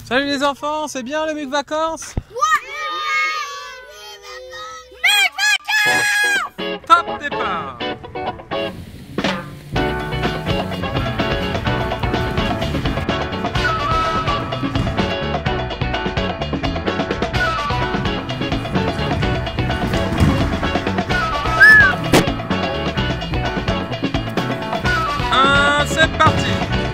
Salut les enfants, c'est bien le Mec Vacances? Ouais. Top départ. C'est parti.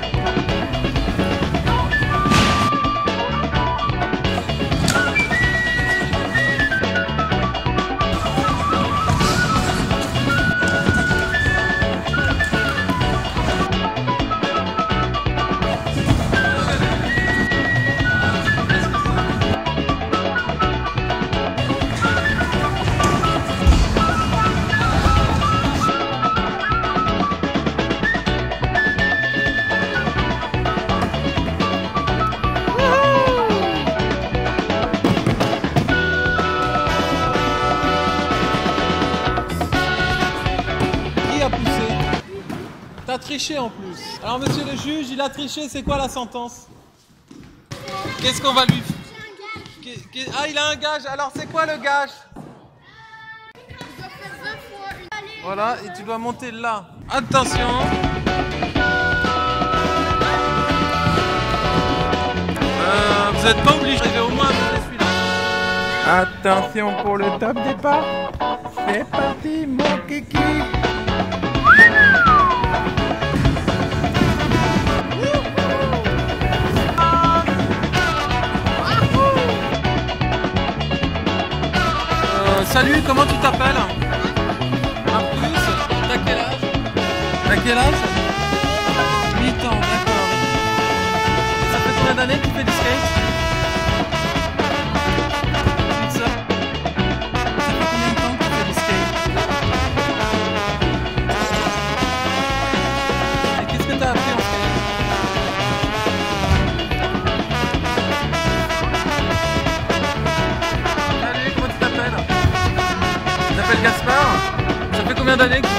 T'as triché en plus. Alors monsieur le juge, il a triché, c'est quoi la sentence? Qu'est-ce qu'on va lui... Ah, il a un gage, alors c'est quoi le gage? Voilà, et tu dois monter là. Attention. Vous n'êtes pas obligé d'arriver au moins à monter celui-là. Attention pour le top départ. C'est parti mon kiki. Salut, comment tu t'appelles? Un plus? T'as quel âge? T'as quel âge? 8 ans, d'accord. Ça fait combien d'années que tu fais du skate? C'est ça? Ça fait combien de temps que tu fais du skate? Et qu'est-ce que t'as appris en skate? Salut, comment tu t'appelles? Tu t'appelles Gaspard? Ça fait combien d'années que